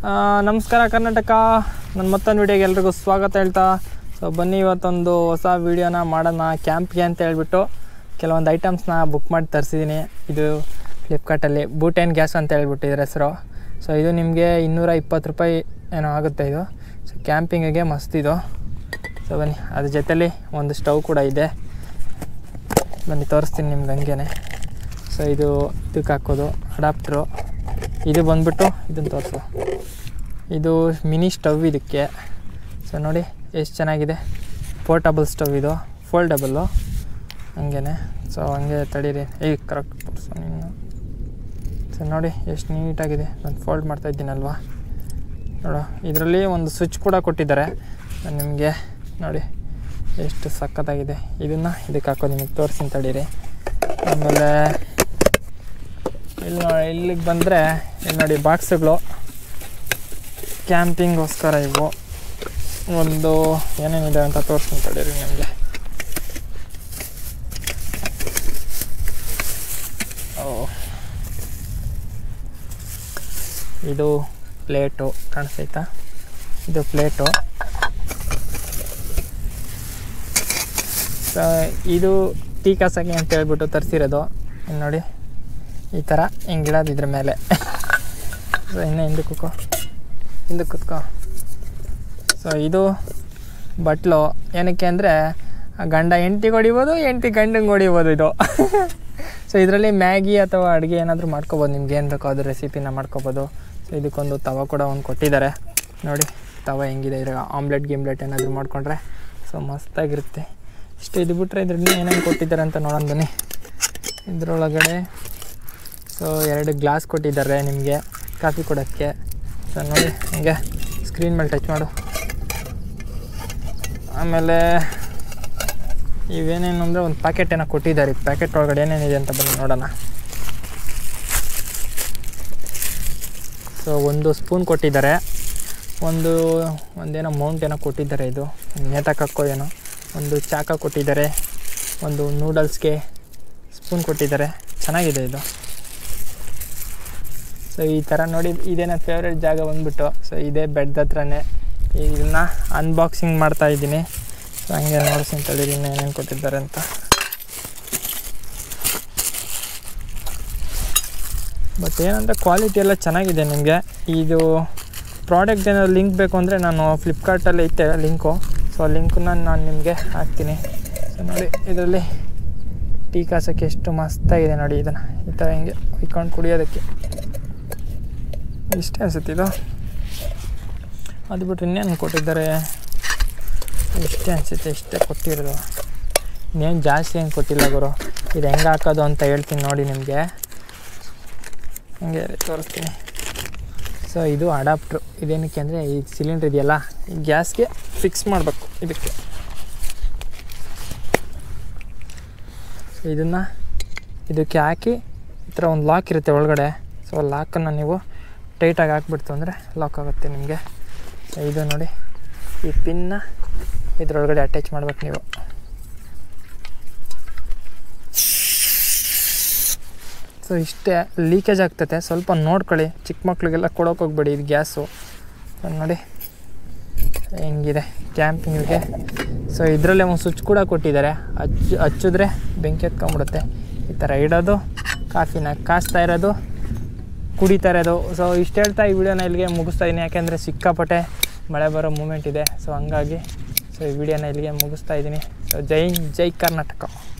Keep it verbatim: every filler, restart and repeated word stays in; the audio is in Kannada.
ನಮಸ್ಕಾರ ಕರ್ನಾಟಕ. ನನ್ನ ಮತ್ತೊಂದು ವಿಡಿಯೋಗೆ ಎಲ್ರಿಗೂ ಸ್ವಾಗತ ಹೇಳ್ತಾ ಸೊ ಬನ್ನಿ ಇವತ್ತೊಂದು ಹೊಸ ವೀಡಿಯೋನ ಮಾಡೋಣ ಕ್ಯಾಂಪ್ಗೆ ಅಂತ ಹೇಳ್ಬಿಟ್ಟು ಕೆಲವೊಂದು ಐಟಮ್ಸ್ನ ಬುಕ್ ಮಾಡಿ ತರಿಸಿದ್ದೀನಿ. ಇದು ಫ್ಲಿಪ್ಕಾರ್ಟಲ್ಲಿ ಬೂಟೇನ್ ಗ್ಯಾಸ್ ಅಂತ ಹೇಳ್ಬಿಟ್ಟು ಇದ್ರ ಹೆಸರು. ಸೊ ಇದು ನಿಮಗೆ ಇನ್ನೂರ ಇಪ್ಪತ್ತು ರೂಪಾಯಿ ಏನೋ ಆಗುತ್ತೆ ಇದು. ಸೊ ಕ್ಯಾಂಪಿಂಗಿಗೆ ಮಸ್ತ್ ಇದು. ಸೊ ಬನ್ನಿ, ಅದ್ರ ಜೊತೆಲಿ ಒಂದು ಸ್ಟವ್ ಕೂಡ ಇದೆ, ಬನ್ನಿ ತೋರಿಸ್ತೀನಿ ನಿಮ್ಗೆ ಹಂಗೇ. ಸೊ ಇದು ಇದಕ್ಕೆ ಹಾಕೋದು ಅಡಾಪ್ಟ್ರು. ಇದು ಬಂದ್ಬಿಟ್ಟು ಇದನ್ನು ತೋರಿಸು, ಇದು ಮಿನಿ ಸ್ಟವ್ ಇದಕ್ಕೆ. ಸೊ ನೋಡಿ ಎಷ್ಟು ಚೆನ್ನಾಗಿದೆ, ಪೋರ್ಟಬಲ್ ಸ್ಟವ್ ಇದು, ಫೋಲ್ಡಬಲ್ಲು ಹಂಗೇ. ಸೊ ಹಂಗೆ ತಡೀರಿ, ಈಗ ಕರೆಕ್ಟ್ ತೋರಿಸು ನೀನು. ಸೊ ನೋಡಿ ಎಷ್ಟು ನೀಟಾಗಿದೆ, ನಾನು ಫೋಲ್ಡ್ ಮಾಡ್ತಾಯಿದ್ದೀನಲ್ವಾ ನೋಡು. ಇದರಲ್ಲಿ ಒಂದು ಸ್ವಿಚ್ ಕೂಡ ಕೊಟ್ಟಿದ್ದಾರೆ ನಿಮಗೆ, ನೋಡಿ ಎಷ್ಟು ಸಖತ್ತಾಗಿದೆ. ಇದನ್ನು ಇದಕ್ಕೆ ಹಾಕೋದು ನಿಮಗೆ ತೋರಿಸ್ತೀನಿ ತಡೀರಿ. ಆಮೇಲೆ ಇಲ್ಲಿ ನೋಡಿ, ಇಲ್ಲಿಗೆ ಬಂದರೆ ಇಲ್ಲಿ ನೋಡಿ ಬಾಕ್ಸುಗಳು ಕ್ಯಾಂಪಿಂಗೋಸ್ಕರ. ಇವು ಒಂದು ಏನೇನಿದೆ ಅಂತ ತೋರಿಸ್ತೀನಿ ತಡೀರಿ ನಿಮಗೆ. ಓ, ಇದು ಪ್ಲೇಟು ಕಾಣಿಸ್ತೈತಾ, ಇದು ಪ್ಲೇಟು. ಸೊ ಇದು ಟೀ ಕಾಸಕ್ಕೆ ಅಂತ ಹೇಳ್ಬಿಟ್ಟು ತರಿಸಿರೋದು. ಇನ್ನು ನೋಡಿ ಈ ಥರ ಹಿಂಗಿಡೋದು ಇದ್ರ ಮೇಲೆ. ಸೊ ಇನ್ನು ಹಿಂದಕ್ಕೆ ಕೂತ್ಕೋ, ಹಿಂದಕ್ಕೆ ಕೂತ್ಕೋ. ಸೊ ಇದು ಬಟ್ಲು ಏನಕ್ಕೆ ಅಂದರೆ ಗಂಡ ಹೆಂಡ್ತಿಗೆ ಹೊಡಿಬೋದು, ಹೆಂಡ್ತಿ ಗಂಡಂಗೆ ಹೊಡಿಬೋದು ಇದು. ಸೊ ಇದರಲ್ಲಿ ಮ್ಯಾಗಿ ಅಥವಾ ಅಡುಗೆ ಏನಾದರೂ ಮಾಡ್ಕೊಬೋದು, ನಿಮ್ಗೆ ಏನು ಬೇಕೋ ಅದು ರೆಸಿಪಿನ ಮಾಡ್ಕೊಬೋದು. ಸೊ ಇದಕ್ಕೊಂದು ತವ ಕೂಡ ಒಂದು ಕೊಟ್ಟಿದ್ದಾರೆ ನೋಡಿ, ತವ ಹೆಂಗಿದೆ. ಇದ್ರಾಗ ಆಮ್ಲೆಟ್ ಗಿಮ್ಲೆಟ್ ಏನಾದರೂ ಮಾಡಿಕೊಂಡ್ರೆ ಸೊ ಮಸ್ತಾಗಿರುತ್ತೆ. ಇಷ್ಟು ಇದು ಬಿಟ್ಟರೆ ಇದ್ರಲ್ಲಿ ಏನೇನು ಕೊಟ್ಟಿದ್ದಾರೆ ಅಂತ ನೋಡೋಣ ಬನ್ನಿ. ಇದರೊಳಗಡೆ ಸೊ ಎರಡು ಗ್ಲಾಸ್ ಕೊಟ್ಟಿದ್ದಾರೆ ನಿಮಗೆ ಕಾಫಿ ಕೊಡೋಕ್ಕೆ. ಸೊ ನೋಡಿ ಹಿಂಗೆ ಸ್ಕ್ರೀನ್ ಮೇಲೆ ಟಚ್ ಮಾಡು. ಆಮೇಲೆ ಇವೇನೇನು ಅಂದರೆ ಒಂದು ಪ್ಯಾಕೆಟ್ ಏನೋ ಕೊಟ್ಟಿದ್ದಾರೆ. ಈ ಪ್ಯಾಕೆಟ್ ಒಳಗಡೆ ಏನೇನಿದೆ ಅಂತ ಬನ್ನಿ ನೋಡೋಣ. ಸೊ ಒಂದು ಸ್ಪೂನ್ ಕೊಟ್ಟಿದ್ದಾರೆ, ಒಂದು ಒಂದೇನೋ ಮೌಂಟ್ ಏನೋ ಕೊಟ್ಟಿದ್ದಾರೆ, ಇದು ನೇತಕ್ಕೆ ಏನೋ. ಒಂದು ಚಾಕ ಕೊಟ್ಟಿದ್ದಾರೆ, ಒಂದು ನೂಡಲ್ಸ್ಗೆ ಸ್ಪೂನ್ ಕೊಟ್ಟಿದ್ದಾರೆ, ಚೆನ್ನಾಗಿದೆ ಇದು. ಸೊ ಈ ಥರ ನೋಡಿ, ಇದೇ ನನ್ನ ಫೇವ್ರೇಟ್ ಜಾಗ ಬಂದ್ಬಿಟ್ಟು. ಸೊ ಇದೇ ಬೆಡ್ ಹತ್ರನೇ ಇದನ್ನು ಅನ್ಬಾಕ್ಸಿಂಗ್ ಮಾಡ್ತಾಯಿದ್ದೀನಿ. ಸೊ ಹಂಗೆ ನೋಡ್ತೀನಿ ತಡೀರಿ ಇನ್ನು ಏನೇನು ಕೊಟ್ಟಿದ್ದಾರೆ ಅಂತ. ಬಟ್ ಏನಂದರೆ ಕ್ವಾಲಿಟಿ ಎಲ್ಲ ಚೆನ್ನಾಗಿದೆ ನಿಮಗೆ. ಇದು ಪ್ರಾಡಕ್ಟ್ ಏನಾದ್ರು ಲಿಂಕ್ ಬೇಕು ಅಂದರೆ ನಾನು ಫ್ಲಿಪ್ಕಾರ್ಟಲ್ಲಿ ಐತೆ ಲಿಂಕು. ಸೊ ಆ ಲಿಂಕನ್ನ ನಾನು ನಿಮಗೆ ಹಾಕ್ತೀನಿ. ಸೊ ನೋಡಿ ಇದರಲ್ಲಿ ಟೀ ಕಾಸಕ್ಕೆ ಎಷ್ಟು ಮಸ್ತಾಗಿದೆ ನೋಡಿ. ಇದನ್ನು ಈ ಥರ ಹಿಂಗೆ ಇಟ್ಕೊಂಡು ಕುಡಿಯೋದಕ್ಕೆ ಇಷ್ಟೇ ಅನಿಸುತ್ತೆ ಇದು. ಅದು ಬಿಟ್ಟರೆ ಇನ್ನೇನು ಕೊಟ್ಟಿದ್ದಾರೆ, ಇಷ್ಟೇ ಅನಿಸುತ್ತೆ, ಇಷ್ಟೇ ಕೊಟ್ಟಿರೋದು. ಇನ್ನೇನು ಜಾಸ್ತಿ ಏನು ಕೊಟ್ಟಿಲ್ಲ ಗುರು. ಇದು ಹೆಂಗೆ ಹಾಕೋದು ಅಂತ ಹೇಳ್ತೀನಿ ನೋಡಿ ನಿಮಗೆ, ಹಂಗೆ ತೋರಿಸ್ತೀನಿ. ಸೊ ಇದು ಅಡಾಪ್ಟ್ರು. ಇದೇನಕ್ಕೆ ಅಂದರೆ ಈ ಸಿಲಿಂಡ್ರ್ ಇದೆಯಲ್ಲ, ಈ ಗ್ಯಾಸ್ಗೆ ಫಿಕ್ಸ್ ಮಾಡಬೇಕು ಇದಕ್ಕೆ. ಸೊ ಇದನ್ನು ಇದಕ್ಕೆ ಹಾಕಿ ಈ ಥರ ಒಂದು ಲಾಕ್ ಇರುತ್ತೆ ಒಳಗಡೆ. ಸೊ ಲಾಕನ್ನು ನೀವು ಟೈಟಾಗಿ ಹಾಕ್ಬಿಡ್ತು ಅಂದರೆ ಲಾಕ್ ಆಗುತ್ತೆ ನಿಮಗೆ. ಸೊ ಇದು ನೋಡಿ, ಈ ಪಿನ್ನ ಇದರೊಳಗಡೆ ಅಟ್ಯಾಚ್ ಮಾಡ್ಬೇಕು ನೀವು. ಸೊ ಇಷ್ಟೇ, ಲೀಕೇಜ್ ಆಗ್ತೈತೆ, ಸ್ವಲ್ಪ ನೋಡ್ಕೊಳ್ಳಿ. ಚಿಕ್ಕ ಮಕ್ಳಿಗೆಲ್ಲ ಕೊಡೋಕೆ ಹೋಗ್ಬೇಡಿ ಇದು ಗ್ಯಾಸು. ನೋಡಿ ಹೆಂಗಿದೆ ಕ್ಯಾಂಪಿಂಗಿಗೆ. ಸೊ ಇದರಲ್ಲೇ ಒಂದು ಸ್ವಿಚ್ ಕೂಡ ಕೊಟ್ಟಿದ್ದಾರೆ, ಹಚ್ಚು ಹಚ್ಚಿದ್ರೆ ಬೆಂಕಿ ಎತ್ಕೊಂಡ್ಬಿಡುತ್ತೆ. ಈ ಥರ ಇಡೋದು, ಕಾಫಿನ ಕಾಸ್ತಾ ಇರೋದು, ಕುಡಿತಾ ಇರೋದು. ಸೊ ಇಷ್ಟು ಹೇಳ್ತಾ ಈ ವಿಡಿಯೋನ ಇಲ್ಲಿಗೆ ಮುಗಿಸ್ತಾ ಇದ್ದೀನಿ, ಯಾಕೆಂದರೆ ಸಿಕ್ಕಾಪಟ್ಟೆ ಮಳೆ ಬರೋ ಮೂಮೆಂಟ್ ಇದೆ. ಸೊ ಹಂಗಾಗಿ ಸೊ ಈ ವಿಡಿಯೋನ ಇಲ್ಲಿಗೆ ಮುಗಿಸ್ತಾ ಇದ್ದೀನಿ. ಸೊ ಜೈ ಜೈ ಕರ್ನಾಟಕ.